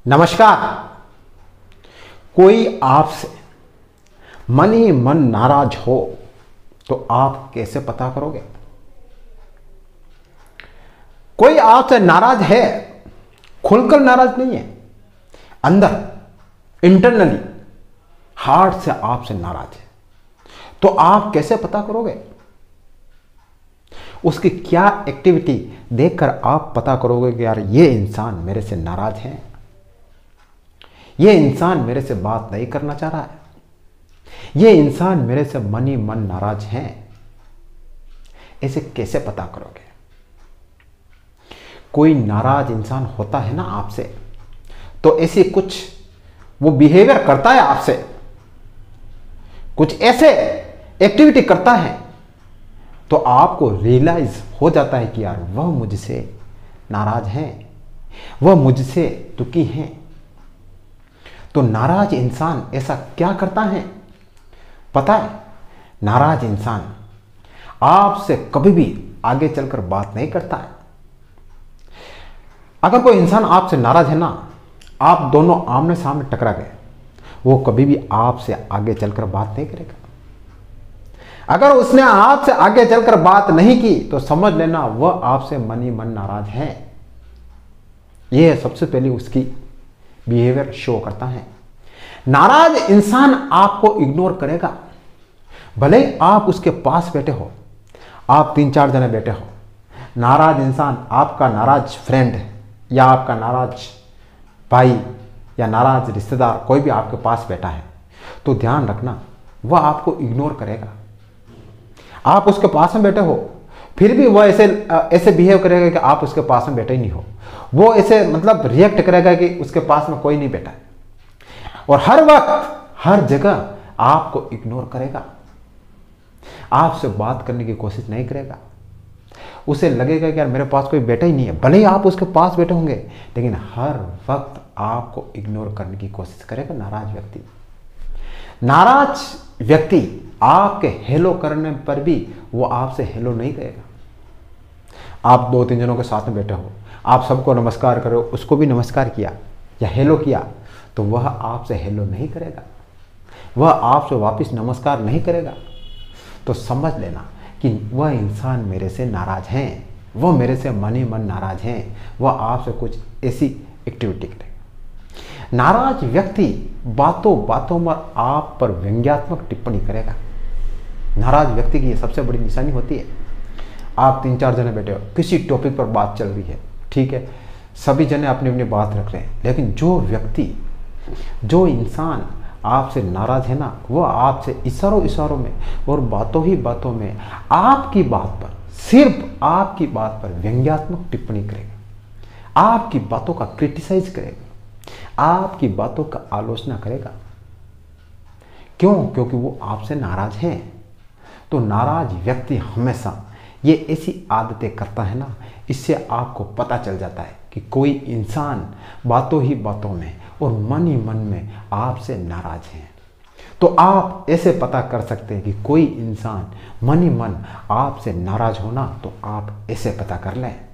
नमस्कार। कोई आपसे मन ही मन नाराज हो तो आप कैसे पता करोगे? कोई आपसे नाराज है, खुलकर नाराज नहीं है, अंदर इंटरनली हार्ट से आपसे नाराज है, तो आप कैसे पता करोगे? उसकी क्या एक्टिविटी देखकर आप पता करोगे कि यार ये इंसान मेरे से नाराज है, ये इंसान मेरे से बात नहीं करना चाह रहा है, ये इंसान मेरे से मन ही मन नाराज है। ऐसे कैसे पता करोगे? कोई नाराज इंसान होता है ना आपसे, तो ऐसे कुछ वो बिहेवियर करता है आपसे, कुछ ऐसे एक्टिविटी करता है, तो आपको रियलाइज हो जाता है कि यार वह मुझसे नाराज है, वह मुझसे दुखी है। तो नाराज इंसान ऐसा क्या करता है पता है? नाराज इंसान आपसे कभी भी आगे चलकर बात नहीं करता है। अगर कोई इंसान आपसे नाराज है ना, आप दोनों आमने सामने टकरा गए, वो कभी भी आपसे आगे चलकर बात नहीं करेगा। अगर उसने आपसे आगे चलकर बात नहीं की तो समझ लेना वह आपसे मन ही मन नाराज है। यह सबसे पहले उसकी बिहेवियर शो करता है। नाराज इंसान आपको इग्नोर करेगा, भले ही आप उसके पास बैठे हो, आप 3-4 जने बैठे हो। नाराज इंसान आपका नाराज फ्रेंड या आपका नाराज भाई या नाराज रिश्तेदार कोई भी आपके पास बैठा है, तो ध्यान रखना वह आपको इग्नोर करेगा। आप उसके पास में बैठे हो, फिर भी वह ऐसे बिहेव करेगा कि आप उसके पास में बैठे ही नहीं हो। वो ऐसे मतलब रिएक्ट करेगा कि उसके पास में कोई नहीं बैठा है, और हर वक्त हर जगह आपको इग्नोर करेगा, आपसे बात करने की कोशिश नहीं करेगा। उसे लगेगा कि यार मेरे पास कोई बैठा ही नहीं है, भले ही आप उसके पास बैठे होंगे, लेकिन हर वक्त आपको इग्नोर करने की कोशिश करेगा नाराज व्यक्ति। नाराज व्यक्ति आपके हेलो करने पर भी वो आपसे हेलो नहीं करेगा। आप 2-3 जनों के साथ में बैठे हो, आप सबको नमस्कार करो, उसको भी नमस्कार किया या हेलो किया, तो वह आपसे हेलो नहीं करेगा, वह आपसे वापस नमस्कार नहीं करेगा। तो समझ लेना कि वह इंसान मेरे से नाराज हैं, वह मेरे से मन ही मन नाराज हैं, वह आपसे कुछ ऐसी एक्टिविटी करेगा। नाराज व्यक्ति बातों बातों में आप पर व्यंग्यात्मक टिप्पणी करेगा। नाराज व्यक्ति की यह सबसे बड़ी निशानी होती है। आप 3-4 जने बैठे हो, किसी टॉपिक पर बात चल रही है, ठीक है, सभी जने अपनी अपनी बात रख रहे हैं, लेकिन जो व्यक्ति, जो इंसान आपसे नाराज है ना, वो आपसे इशारों में और बातों ही बातों में आपकी बात पर, सिर्फ आपकी बात पर व्यंग्यात्मक टिप्पणी करेगा, आपकी बातों का क्रिटिसाइज करेगा, आपकी बातों का आलोचना करेगा। क्यों? क्योंकि वो आपसे नाराज हैं। तो नाराज व्यक्ति हमेशा ये ऐसी आदतें करता है ना, इससे आपको पता चल जाता है कि कोई इंसान बातों ही बातों में और मन ही मन में आपसे नाराज है। तो आप ऐसे पता कर सकते हैं कि कोई इंसान मन ही मन आपसे नाराज होना, तो आप ऐसे पता कर लें।